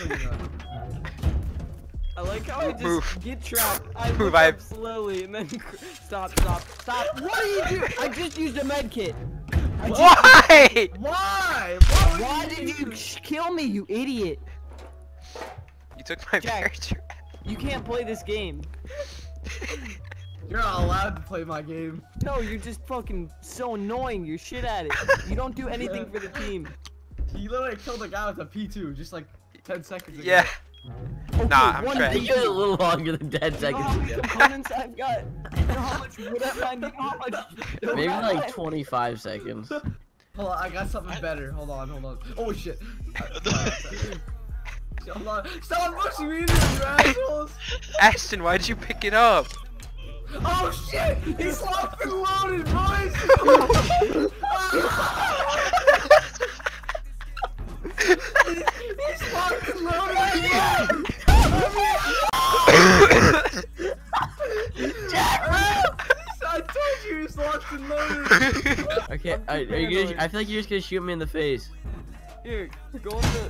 I like how I just get trapped. I move slowly and then stop. What are you doing? I just used a med kit. Why? Why? Why did you kill me, you idiot? You took my character. You can't play this game. You're not allowed to play my game. No, you're just fucking so annoying. You're shit at it. You don't do anything for the team. He literally killed a guy with a P2 just like 10 seconds ago. Yeah. Okay, nah, I'm trash. You did a little longer than 10 seconds. You know how many components I've got? You know how much wood I find? You know how much? Maybe like 25 seconds. Hold on, I got something better. Hold on. Oh shit. Hold on. Stop pushing me into you assholes! Ashton, why'd you pick it up? Oh shit! He's locked and loaded, boys! He's locked and loaded again! Jack! I told you he's locked and loaded! Okay, are you gonna, I feel like you're just gonna shoot me in the face. Here, go in the...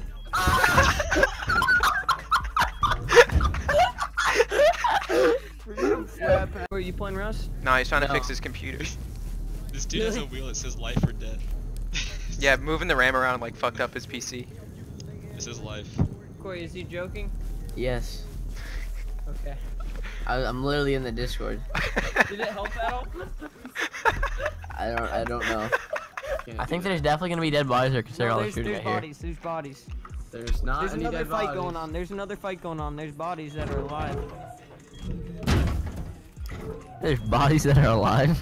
Are you playing Rust? No, he's trying to fix his computer. This dude has a wheel that says life or death. Yeah, moving the RAM around like fucked up his PC. This is life. Corey, is he joking? Yes. Okay. I'm literally in the Discord. Did it help at all? I don't know. I think there's definitely gonna be dead bodies there considering all the shooting out here. There's bodies. There's not There's any another dead fight bodies. going on. There's another fight going on. There's bodies that are alive. There's bodies that are alive.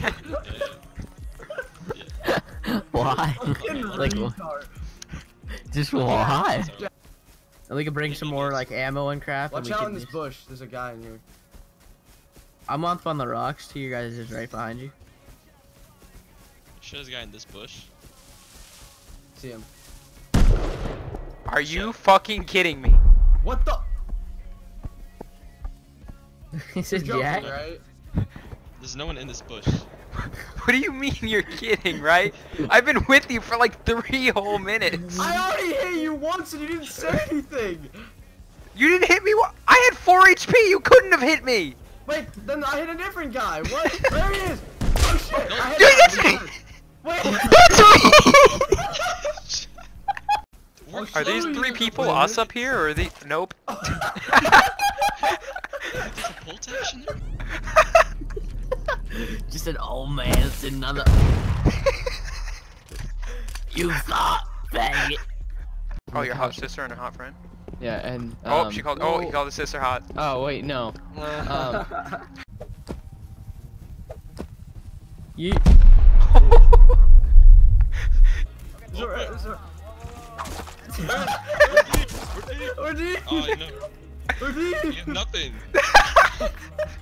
Why? Like, just why? And we can bring some more like ammo and crap. Watch out in this bush. There's a guy in here. I'm on the rocks. Two of you guys is right behind you. Sure, there's a guy in this bush. See him. Are you fucking kidding me? What the? He said You're Jack. joking, right? There's no one in this bush. What do you mean you're kidding, right? I've been with you for like 3 whole minutes. I already hit you once and you didn't say anything. You didn't hit me. I had 4 HP. You couldn't have hit me. Wait, then I hit a different guy. What? There he is. Oh shit! I hit Dude, that's me. Wait. That's me. Oh, Are these shit. 3 people us up here, or are they? Nope. There's a bolt action there? Just an old man sitting on the. You thought, faggot. Oh, your hot sister and a hot friend. Yeah, and Oh, she called. Oh, he called his sister hot. Oh wait, no. You. We're deep. Oh, no. We're deep. You have nothing.